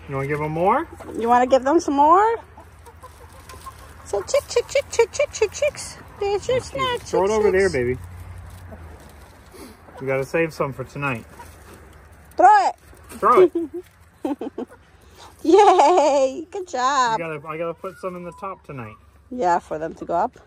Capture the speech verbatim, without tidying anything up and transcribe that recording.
You want to give them more? You want to give them some more? So chick, chick, chick, chick, chick, chick, chicks. There's your snack. Throw it over there, baby. You got to save some for tonight. Throw it. Throw it. Yay! Good job. You gotta, I gotta put some in the top tonight. Yeah, for them to go up.